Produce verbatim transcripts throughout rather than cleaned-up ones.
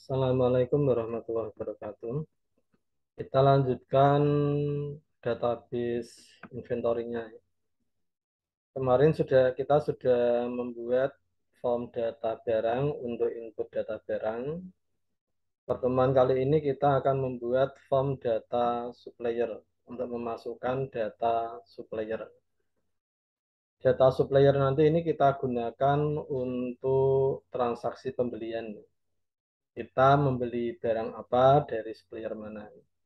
Assalamualaikum warahmatullahi wabarakatuh. Kita lanjutkan database inventory-nya. Kemarin sudah kita sudah membuat form data barang untuk input data barang. Pertemuan kali ini kita akan membuat form data supplier untuk memasukkan data supplier. Data supplier nanti ini kita gunakan untuk transaksi pembelian. Kita membeli barang apa dari supplier mana.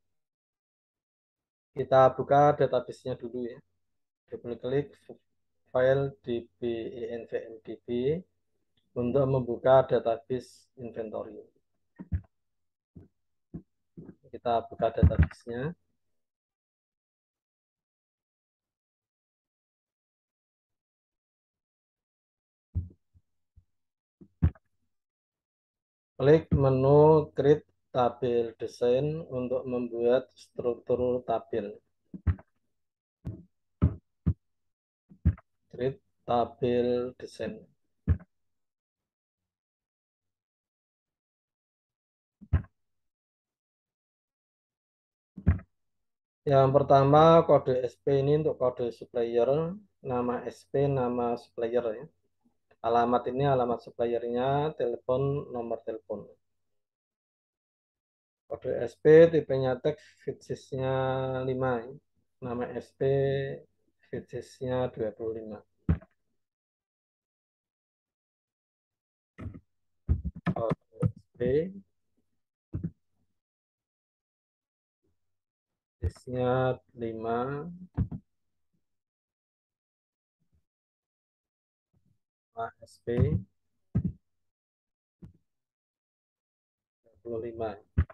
Kita buka database-nya dulu ya. Double klik file dbenvmdb untuk membuka database inventory. Kita buka database-nya. Klik menu create tabel design untuk membuat struktur tabel. Create tabel design. Yang pertama kode S P ini untuk kode supplier, nama S P, nama supplier ya. Alamat ini alamat suppliernya, telepon, nomor telepon. Kode S P tipenya teks, fitsisnya lima ya. Nama S P fitsisnya dua puluh lima. Kode S P fitsisnya lima. Nama S P dua puluh lima.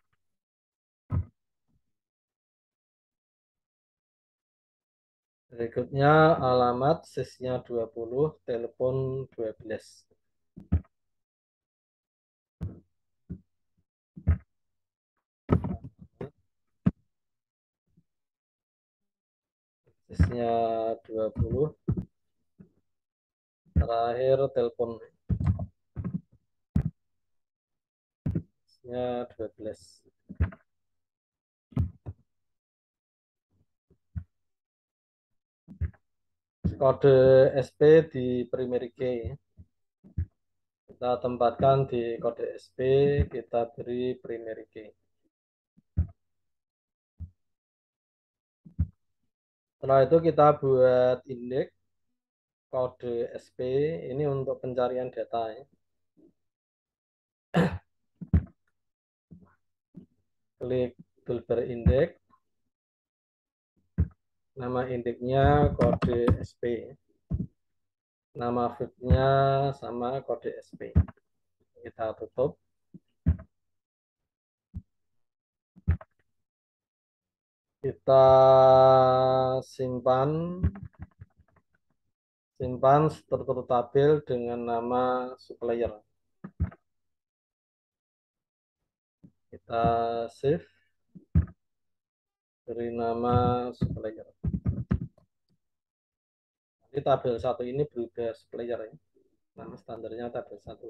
Berikutnya alamat sisnya dua puluh, telepon dua belas. Sisnya dua puluh. Terakhir telepon. Sisnya dua belas. Kode S P di primary key. Kita tempatkan di kode S P, kita beri primary key. Setelah itu kita buat indeks kode S P ini untuk pencarian data ya. Klik toolbar indeks. Nama indeksnya kode S P. Nama field-nya sama kode S P. Kita tutup. Kita simpan simpan struktur tabel dengan nama supplier. Kita save, beri nama supplier. Jadi tabel satu ini berubah supplier ya. Nama standarnya tabel satu.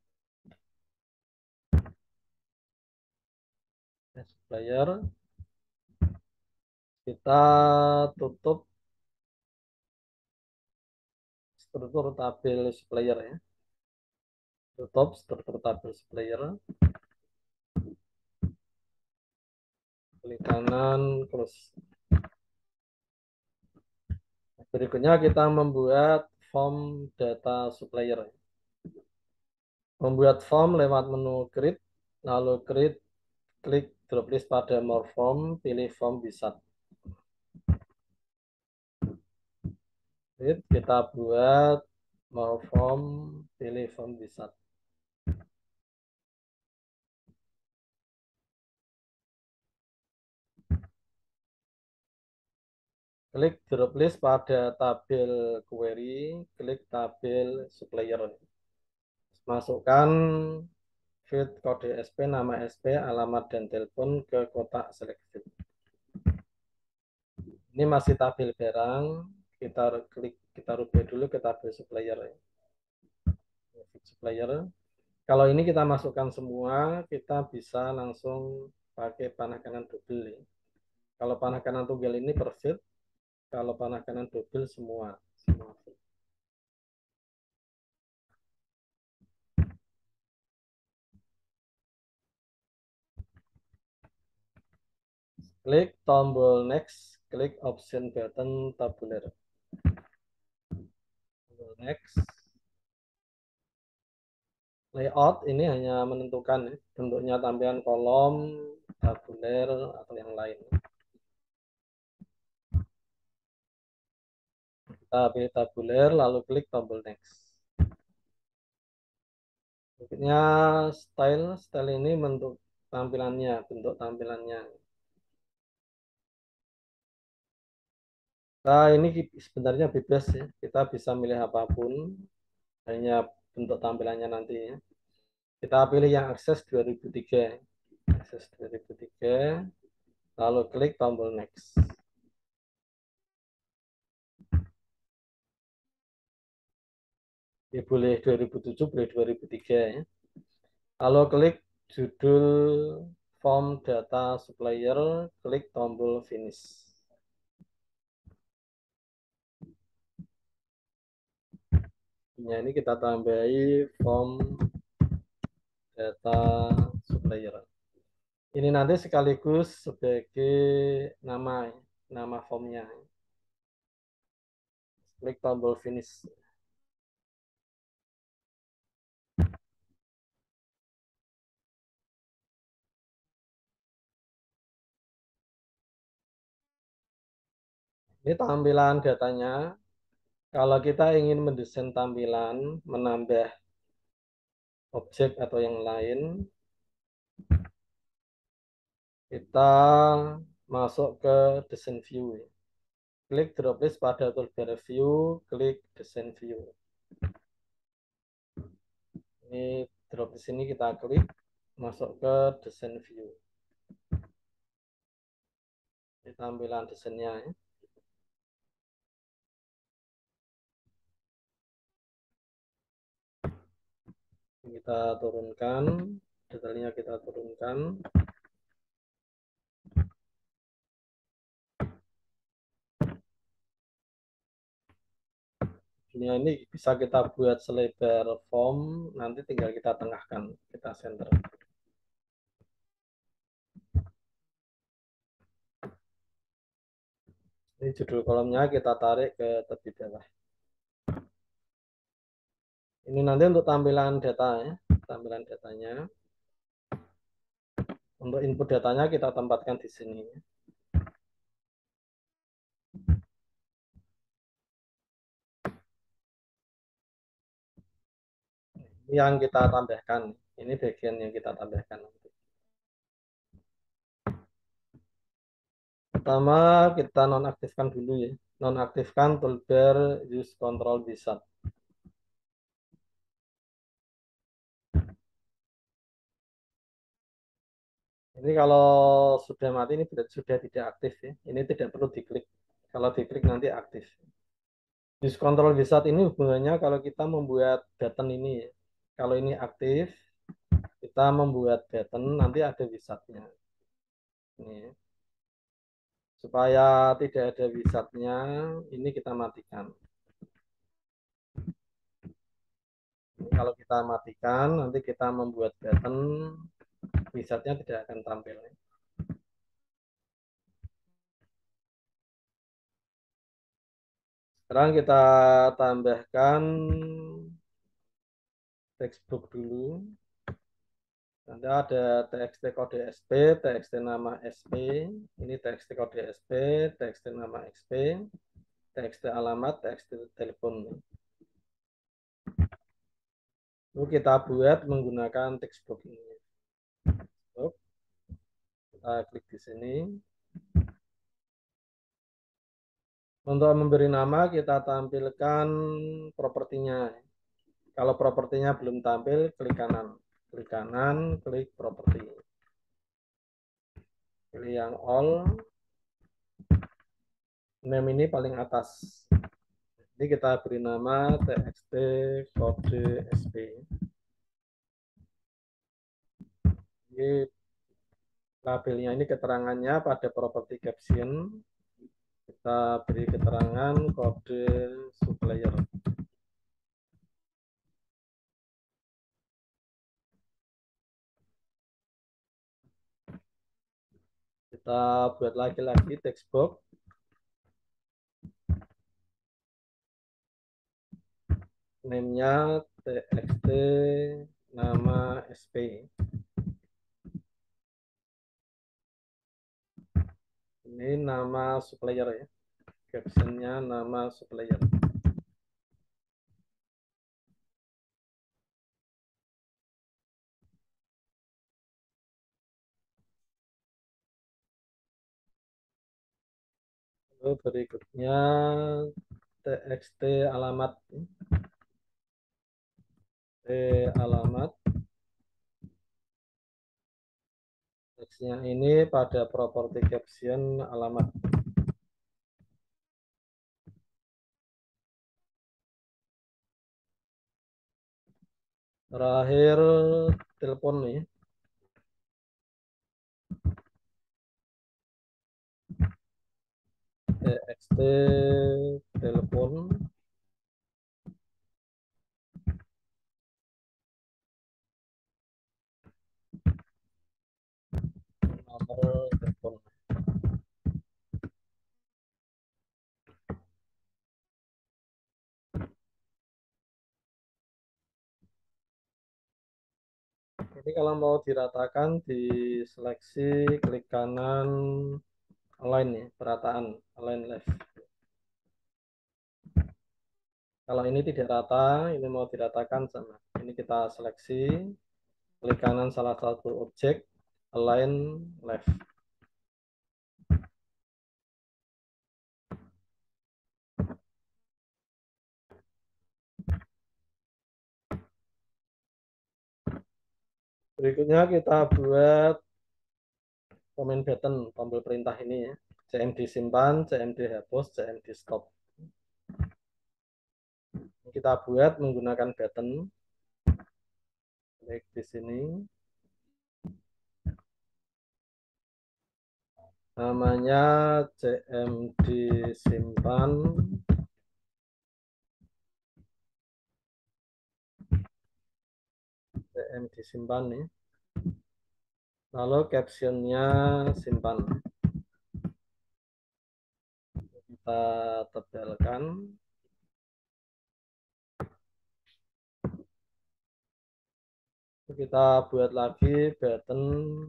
Supplier. Kita tutup struktur tabel supplier ya. Tutup struktur tabel supplier. Klik kanan, close. Berikutnya kita membuat form data supplier. Membuat form lewat menu create, lalu create, klik drop list pada more form, pilih form wizard. Kita buat more form, pilih form wizard. Klik drop list pada tabel query, klik tabel supplier. Masukkan field kode S P, nama S P, alamat dan telepon ke kotak select field. Ini masih tabel barang, kita klik, kita rubah dulu ke tabel supplier. Supplier. Kalau ini kita masukkan semua, kita bisa langsung pakai panah kanan double. Ya. Kalau panah kanan tunggal ini per feet, kalau panah kanan double semua. semua feet. Klik tombol next, klik option button tabular. Tombol next. Layout ini hanya menentukan ya, bentuknya tampilan kolom, tabular, atau yang lain. Kita pilih tabular, lalu klik tombol next. Berikutnya style, style ini bentuk tampilannya, bentuk tampilannya. Nah, ini sebenarnya bebas ya, kita bisa milih apapun, hanya bentuk tampilannya nanti ya. Kita pilih yang akses dua ribu tiga, akses dua ribu tiga, lalu klik tombol next. Ya, boleh dua ribu tujuh, boleh dua ribu tiga ya. Lalu klik judul form data supplier, klik tombol finish. Nah, ini kita tambahi form data supplier. Ini nanti sekaligus sebagai nama nama formnya. Klik tombol finish. Ini tampilan datanya. Kalau kita ingin mendesain tampilan, menambah objek atau yang lain, kita masuk ke desain view. Klik drop list pada toolbar view, klik desain view. Ini drop list ini kita klik, masuk ke desain view. Ini tampilan desainnya. Ya. Kita turunkan, detailnya kita turunkan. Ini, ini bisa kita buat selebar form, nanti tinggal kita tengahkan, kita center. Ini judul kolomnya kita tarik ke tepi bawah. Ini nanti untuk tampilan data ya, tampilan datanya. Untuk input datanya kita tempatkan di sini. Ini yang kita tambahkan. Ini bagian yang kita tambahkan. Pertama kita nonaktifkan dulu ya. Nonaktifkan toolbar use control wizard. Ini kalau sudah mati ini sudah tidak aktif ya. Ini tidak perlu diklik. Kalau diklik nanti aktif. Use control wizard ini hubungannya kalau kita membuat button ini ya. Kalau ini aktif, kita membuat button nanti ada wizardnya. Ini. Supaya tidak ada wizardnya, ini kita matikan. Kalau kita matikan, nanti kita membuat button, wizardnya tidak akan tampil. Sekarang kita tambahkan textbook dulu. Nanti ada txt kode S P, txt nama S P, ini txt kode S P, txt nama X P, txt alamat, txt telepon. Lalu kita buat menggunakan textbook ini. Kita klik di sini. Untuk memberi nama kita tampilkan propertinya. Kalau propertinya belum tampil, klik kanan. Klik kanan, klik properti. Pilih yang all. Name ini paling atas. Ini kita beri nama txt kode S P. Ini labelnya ini keterangannya pada property caption kita beri keterangan kode supplier. Kita buat lagi-lagi text box. Name-nya txt nama sp. Ini nama supplier ya. Captionnya nama supplier. Lalu berikutnya txt alamat. T alamat. Teksnya ini pada property caption alamat. Terakhir telepon nih. txt telepon nomor telepon. Ini kalau mau diratakan di seleksi klik kanan align ya, perataan align left. Kalau ini tidak rata, ini mau diratakan sama. Ini kita seleksi klik kanan salah satu objek align left. Berikutnya kita buat comment button tombol perintah ini ya. cmd simpan, cmd hapus, cmd stop. Kita buat menggunakan button. Klik di sini. Namanya cmd simpan. cmd simpan nih. Lalu captionnya simpan. Kita tebalkan. Kita buat lagi button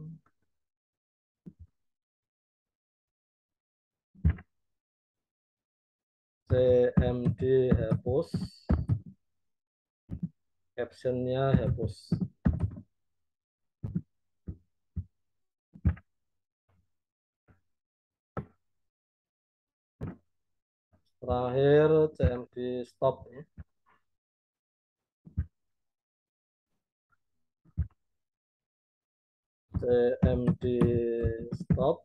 cmd hapus, captionnya hapus. Terakhir cmd stop ya. cmd stop,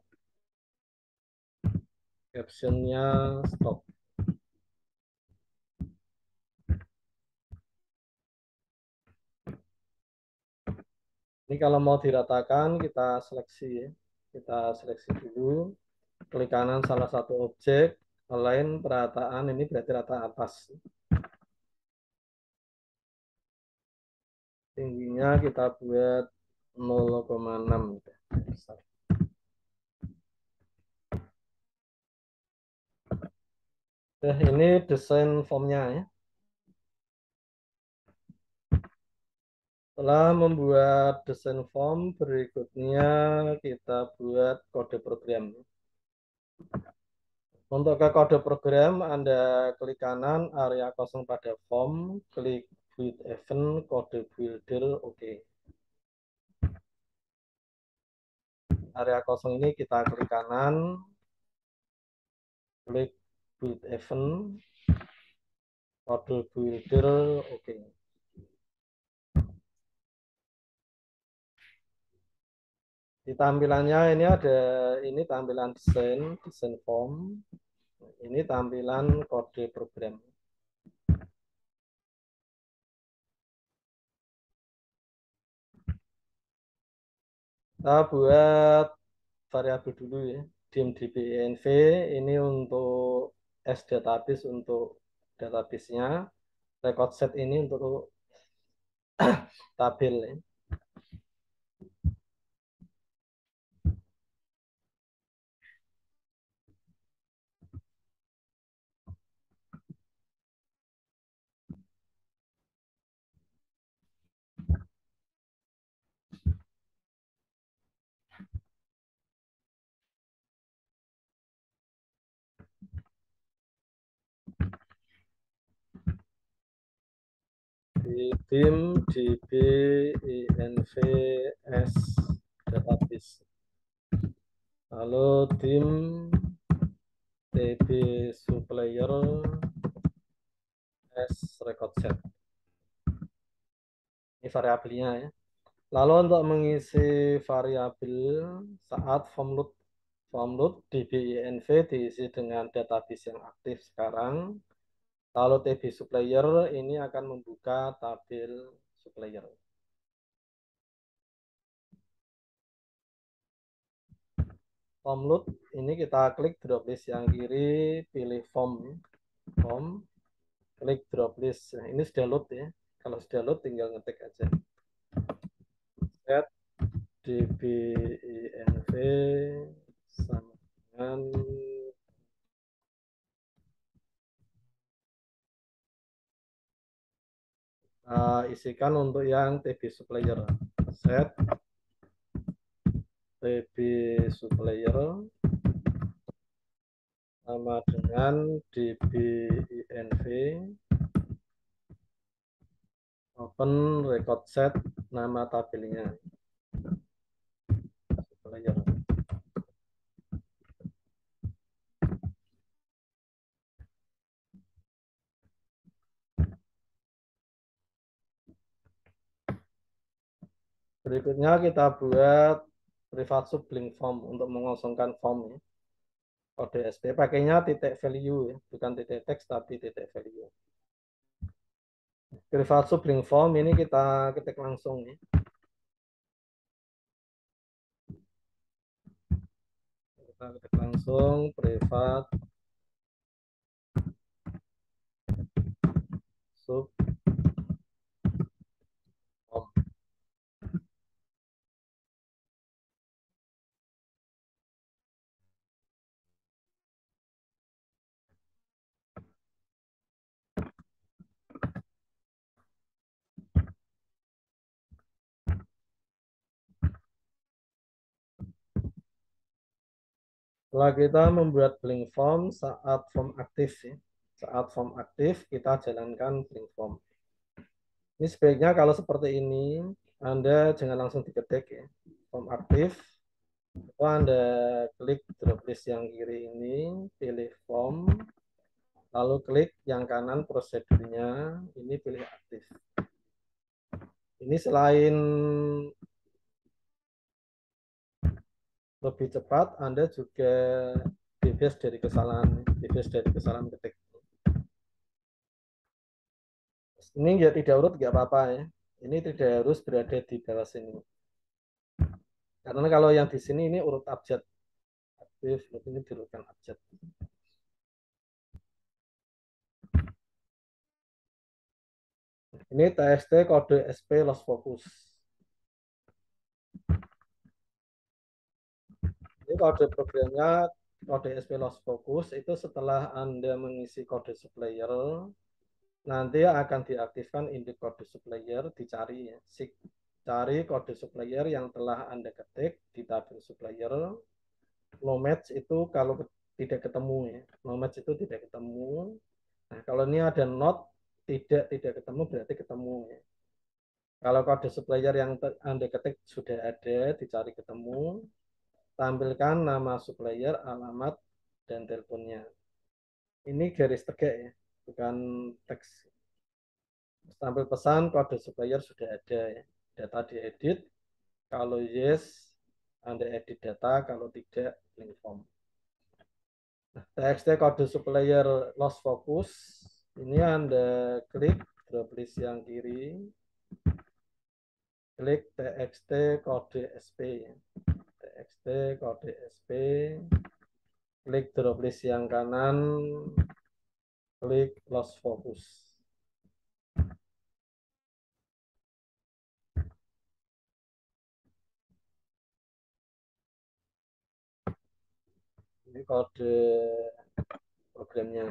captionnya stop. Ini kalau mau diratakan kita seleksi ya. Kita seleksi dulu, klik kanan salah satu objek, align perataan, ini berarti rata atas. Tingginya kita buat nol koma enam. Nah, ini desain formnya ya. Setelah membuat desain form, berikutnya kita buat kode program. Untuk ke kode program, Anda klik kanan, area kosong pada form, klik build event, kode builder, oke. Okay. Area kosong ini kita klik kanan, klik build event, kode builder, oke. Okay. Di tampilannya ini ada ini tampilan desain, desain form. Ini tampilan kode program. Kita buat variabel dulu ya. Dim dbinv ini untuk S database untuk database-nya. Record set ini untuk tabel ya. Di dim dbinv s database. Lalu dim tb supplier s record set. Ini variabelnya ya. Lalu untuk mengisi variabel saat form load form load dbinv diisi dengan database yang aktif sekarang. Lalu tb supplier ini akan membuka tabel supplier. Form load ini kita klik drop list yang kiri, pilih form, form, klik drop list. Nah, ini sudah load ya. Kalau sudah load tinggal ngetik aja. Set dbinv sama dengan uh, isikan untuk yang tb supplier. Set tb supplier sama dengan dbinv open record set nama tabelnya supplier. Berikutnya kita buat private sublink form untuk mengosongkan form ya. Kode S P pakainya titik value ya, bukan titik teks tapi titik value. Private sublink form ini kita ketik langsung ya. Kita ketik langsung private sub form. Setelah kita membuat blank form saat form aktif ya. Saat form aktif kita jalankan blank form. Ini sebaiknya kalau seperti ini Anda jangan langsung diketik ya. Form aktif itu Anda klik drop list yang kiri ini, pilih form, lalu klik yang kanan prosedurnya, ini pilih aktif. Ini selain lebih cepat, Anda juga bebas dari kesalahan, bebas dari kesalahan ketik. Ini ya tidak urut nggak apa-apa ya. Ini tidak harus berada di bawah sini. Karena kalau yang di sini ini urut abjad. Aktif, ini diurutkan abjad. Ini txt kode sp lost focus. Ini kode programnya kode sp lost focus itu setelah Anda mengisi kode supplier nanti akan diaktifkan induk kode supplier dicari ya. Cari kode supplier yang telah Anda ketik di tabel supplier. No match itu kalau tidak ketemu ya. No match itu tidak ketemu. Nah, kalau ini ada not tidak tidak ketemu berarti ketemu ya. Kalau kode supplier yang Anda ketik sudah ada, dicari ketemu, tampilkan nama supplier, alamat, dan teleponnya. Ini garis tegak ya, bukan teks. Tampil pesan kode supplier sudah ada ya. Data diedit, kalau yes, Anda edit data, kalau tidak, link form. Nah, txt kode supplier lost focus, ini Anda klik drop list yang kiri, klik txt kode sp, txt kode sp, klik drop list yang kanan, klik lost focus. Ini kode programnya.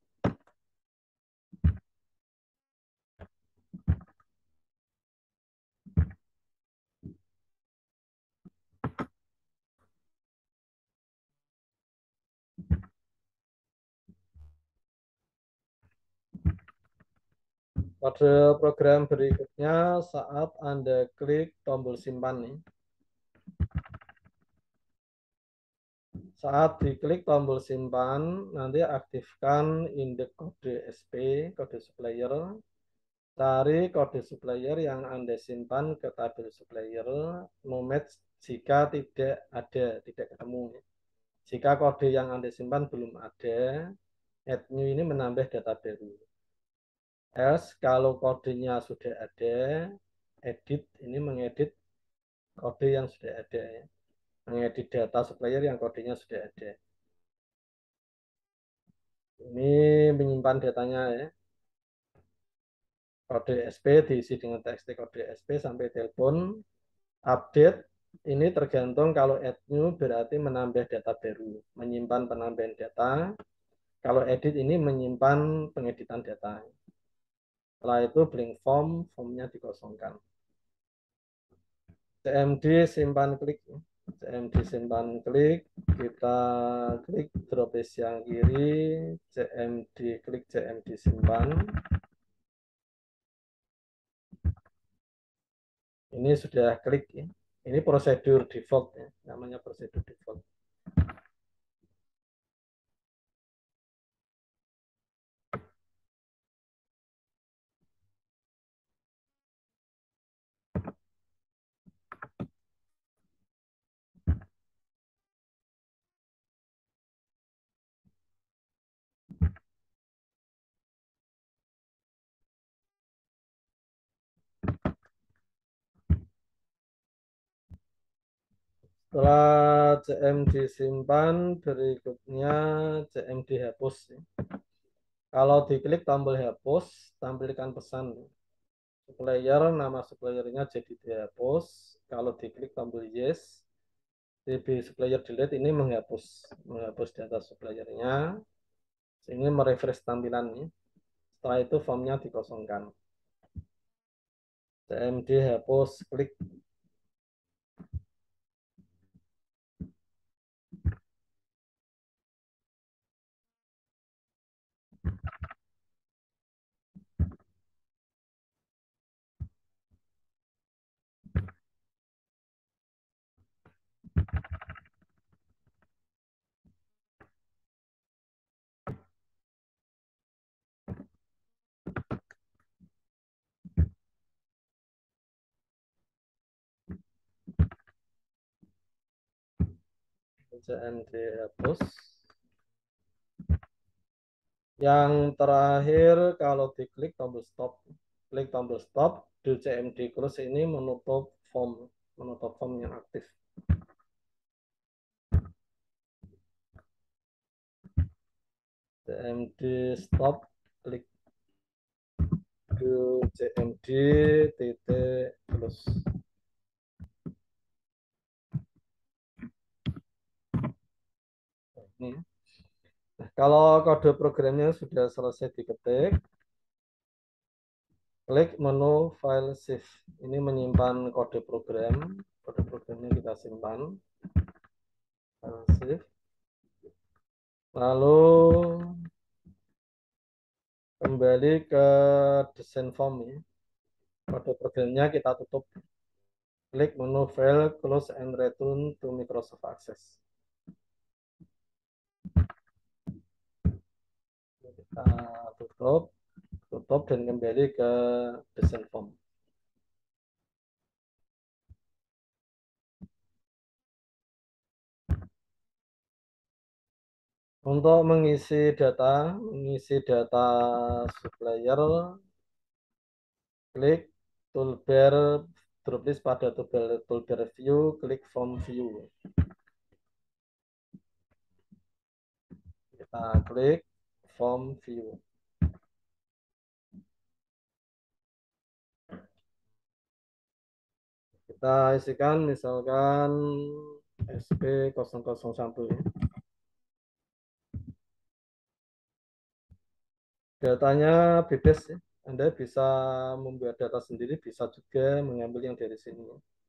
Kode program berikutnya saat Anda klik tombol simpan nih. Saat diklik tombol simpan, nanti aktifkan indeks kode S P, kode supplier. Cari kode supplier yang Anda simpan ke tabel supplier, no match jika tidak ada, tidak ketemu. Jika kode yang Anda simpan belum ada, add new ini menambah data baru. Else, kalau kodenya sudah ada, edit ini mengedit kode yang sudah ada. Mengedit data supplier yang kodenya sudah ada. Ini menyimpan datanya ya. Kode S P diisi dengan txt kode S P sampai telepon. Update ini tergantung kalau add new berarti menambah data baru, menyimpan penambahan data. Kalau edit ini menyimpan pengeditan data. Setelah itu blank form, formnya dikosongkan. cmd simpan klik, cmd simpan klik, kita klik drop list yang kiri, cmd klik cmd simpan. Ini sudah klik ya. Ini prosedur default ya, namanya prosedur default. Setelah cmd simpan, berikutnya cmd hapus. Kalau diklik tombol hapus, tampilkan pesan. Supplier, nama suppliernya jadi dihapus. Kalau diklik tombol yes, db supplier delete ini menghapus, menghapus data suppliernya. Ini merefresh tampilannya. Setelah itu formnya dikosongkan. cmd hapus, klik. cmd hapus. Yang terakhir kalau diklik tombol stop, klik tombol stop, do cmd close ini menutup form, menutup form yang aktif. cmd stop, klik do cmd titik close. Ini. Nah, kalau kode programnya sudah selesai diketik, klik menu file save. Ini menyimpan kode program. Kode programnya kita simpan. File save. Lalu kembali ke desain form ya. Kode programnya kita tutup. Klik menu file, close and return to Microsoft Access. Kita tutup, tutup dan kembali ke desain form. Untuk mengisi data, mengisi data supplier, klik toolbar drop list pada toolbar, toolbar view, klik form view. Kita klik form view. Kita isikan misalkan S P nol nol satu ya. Datanya bebas ya. Anda bisa membuat data sendiri, bisa juga mengambil yang dari sini.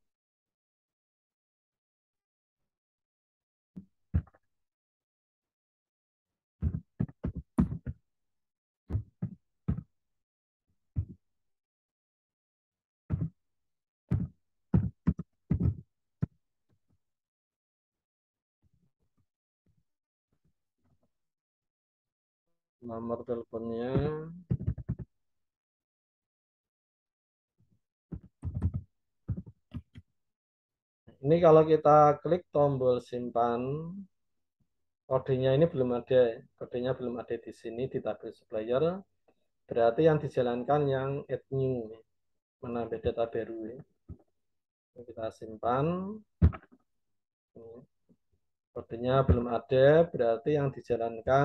Nomor teleponnya. Ini kalau kita klik tombol simpan, kodenya ini belum ada, kodenya belum ada di sini di tabel supplier. Berarti yang dijalankan yang add new, menambah data baru. Kita simpan. Kodenya belum ada, berarti yang dijalankan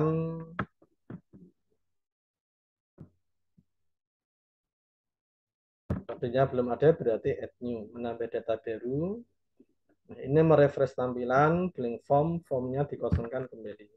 kodenya belum ada, berarti add new, menambah data baru. Nah, ini merefresh tampilan, blank form, formnya dikosongkan kembali.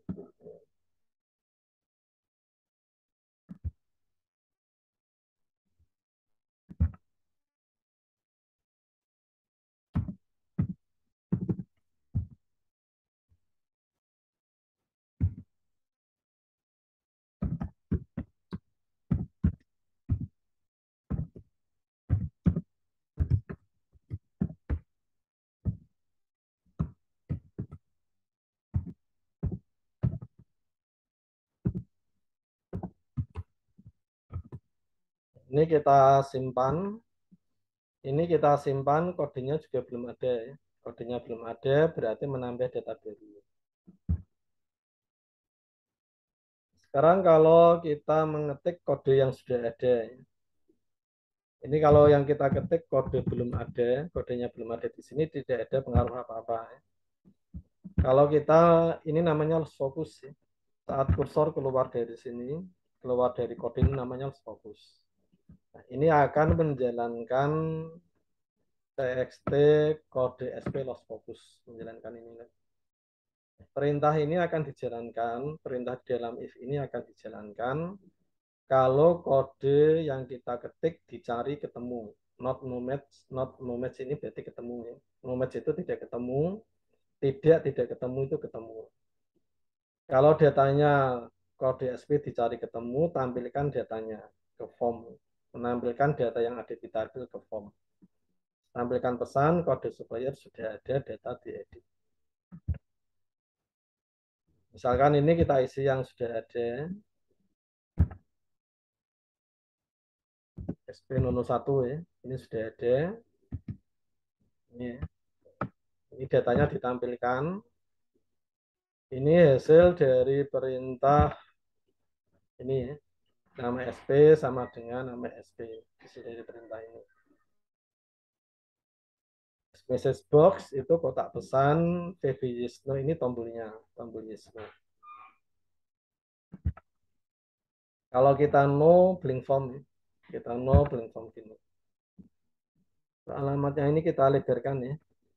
Ini kita simpan. Ini kita simpan, kodenya juga belum ada ya. Kodenya belum ada, berarti menambah data baru. Sekarang kalau kita mengetik kode yang sudah ada. Ini kalau yang kita ketik kode belum ada, kodenya belum ada di sini, tidak ada pengaruh apa-apa. Kalau kita, ini namanya lost focus. Saat kursor keluar dari sini, keluar dari kode ini namanya lost focus. Nah, ini akan menjalankan txt kode S P lost focus, menjalankan ini. Perintah ini akan dijalankan, perintah di dalam if ini akan dijalankan kalau kode yang kita ketik dicari ketemu. Not no match, not no match ini berarti ketemu ya. No match itu tidak ketemu, tidak tidak ketemu itu ketemu. Kalau datanya kode S P dicari ketemu, tampilkan datanya ke form. Menampilkan data yang ada di tabel ke form. Tampilkan pesan kode supplier sudah ada, data diedit. Misalkan ini kita isi yang sudah ada. S P nol nol satu ya, ini sudah ada. Ini, ini datanya ditampilkan. Ini hasil dari perintah ini ya. Nama S P sama dengan nama S P isi dari perintah ini. Message box itu kotak pesan, V V Yesno ini tombolnya, tombol Yesno. Kalau kita no blank form, kita no blank form gini. Alamatnya ini kita lebarkan ya.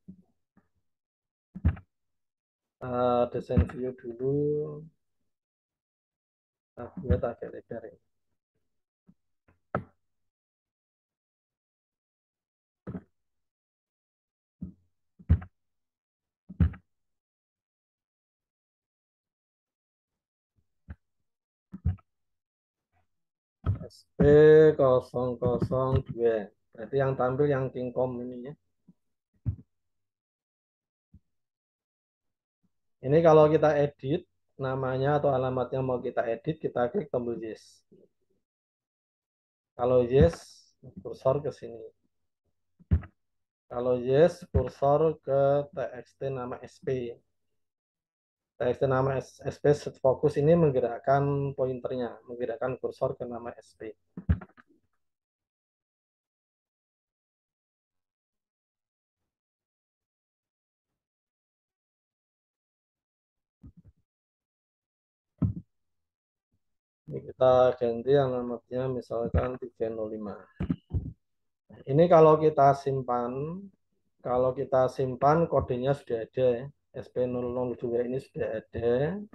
Uh, desain view dulu. Nah, buat agak lebar ya. S P nol nol dua. Berarti yang tampil yang Kingcom ini ya. Ini kalau kita edit namanya atau alamatnya mau kita edit, kita klik tombol yes. Kalau yes, kursor ke sini. Kalau yes, kursor ke txt nama S P. Txt nama S P fokus ini menggerakkan pointernya, menggerakkan kursor ke nama S P. Ini kita ganti alamatnya misalkan tiga nol lima. Ini kalau kita simpan, kalau kita simpan kodenya sudah ada, S P nol nol dua ini sudah ada.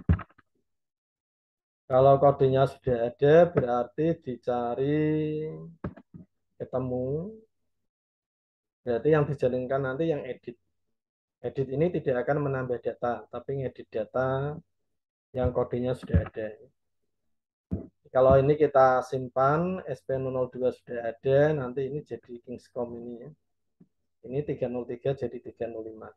Kalau kodenya sudah ada, berarti dicari ketemu. Berarti yang dijalinkan nanti yang edit. Edit ini tidak akan menambah data, tapi ngedit data yang kodenya sudah ada. Kalau ini kita simpan, S P nol nol dua sudah ada, nanti ini jadi Kingscom ini ya. Ini tiga nol tiga jadi tiga nol lima.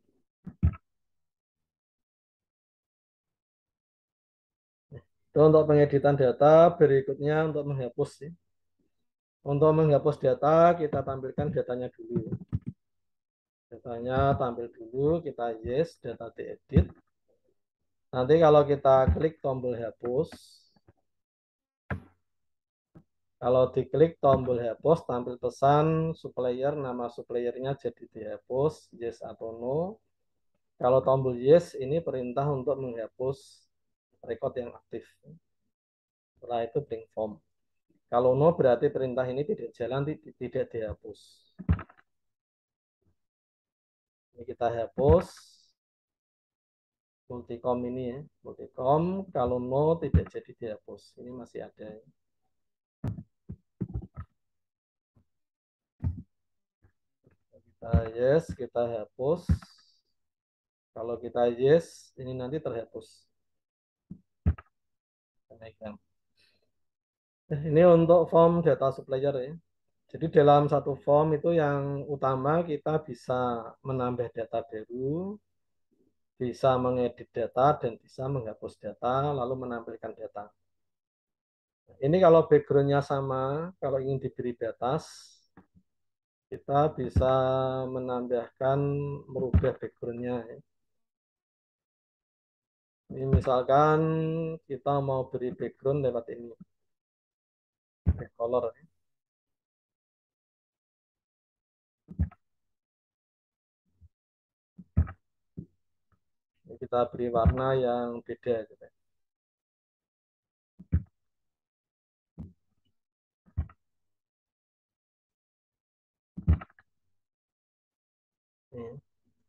Itu untuk pengeditan data, berikutnya untuk menghapus. Ya. Untuk menghapus data, kita tampilkan datanya dulu. Datanya tampil dulu, kita yes, data diedit. Nanti kalau kita klik tombol hapus, kalau diklik tombol hapus, tampil pesan supplier, nama suppliernya jadi dihapus, yes atau no. Kalau tombol yes, ini perintah untuk menghapus record yang aktif. Setelah itu bring form. Kalau no berarti perintah ini tidak jalan, tidak dihapus. Ini kita hapus. Multicom ini ya. Multicom, kalau no tidak jadi dihapus. Ini masih ada. Kita yes, kita hapus. Kalau kita yes, ini nanti terhapus. Ini untuk form data supplier ya. Jadi dalam satu form itu yang utama kita bisa menambah data baru, bisa mengedit data, dan bisa menghapus data, lalu menampilkan data. Ini kalau backgroundnya sama, kalau ingin diberi batas, kita bisa menambahkan, merubah backgroundnya. Ini misalkan kita mau beri background lewat ini, color. Ini kita beri warna yang beda. Gitu. Ini.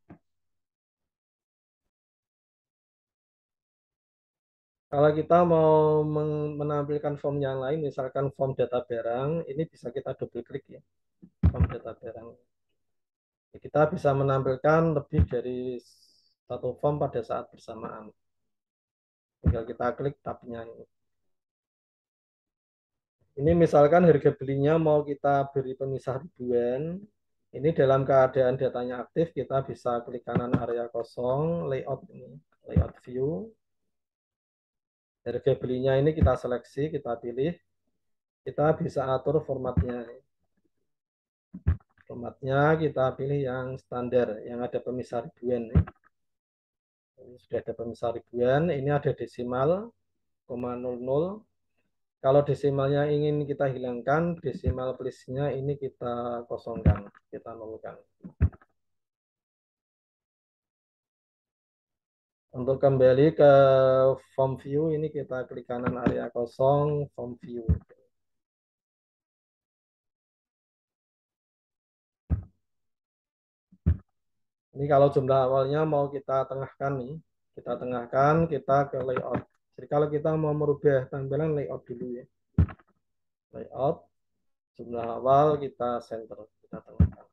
Kalau kita mau menampilkan form yang lain, misalkan form data barang, ini bisa kita double klik ya, form data barang. Kita bisa menampilkan lebih dari satu form pada saat bersamaan. Tinggal kita klik tabnya ini. Ini misalkan harga belinya mau kita beri pemisah ribuan. Ini dalam keadaan datanya aktif, kita bisa klik kanan area kosong, layout ini, layout view. Harga belinya ini kita seleksi, kita pilih. Kita bisa atur formatnya. Formatnya kita pilih yang standar, yang ada pemisah ribuan. Ini sudah ada pemisah ribuan, ini ada desimal, koma nol nol. Kalau desimalnya ingin kita hilangkan, desimal place-nya ini kita kosongkan, kita nolkan. Untuk kembali ke form view, ini kita klik kanan area kosong, form view. Ini kalau jumlah awalnya mau kita tengahkan nih, kita tengahkan, kita ke layout. Jadi kalau kita mau merubah tampilan layout dulu ya. Layout, jumlah awal kita center, kita tengahkan.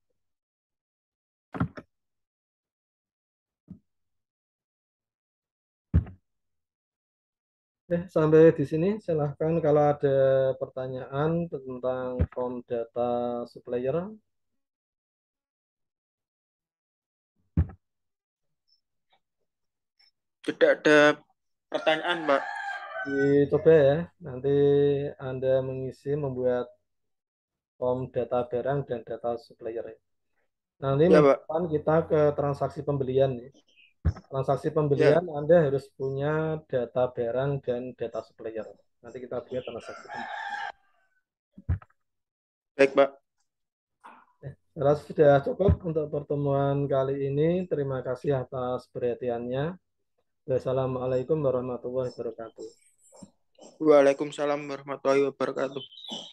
Eh, sampai di sini silahkan kalau ada pertanyaan tentang form data supplier. Tidak ada pertanyaan, Mbak. Dicoba ya, nanti Anda mengisi, membuat form data barang dan data supplier. Nanti Ya, minggu Mbak. depan kita ke transaksi pembelian. Ya. Transaksi Ya, pembelian Anda harus punya data barang dan data supplier. Nanti kita buat transaksi pembelian. baik, Mbak. Saya rasa sudah cukup untuk pertemuan kali ini. Terima kasih atas perhatiannya. Wassalamualaikum warahmatullahi wabarakatuh. Waalaikumsalam warahmatullahi wabarakatuh.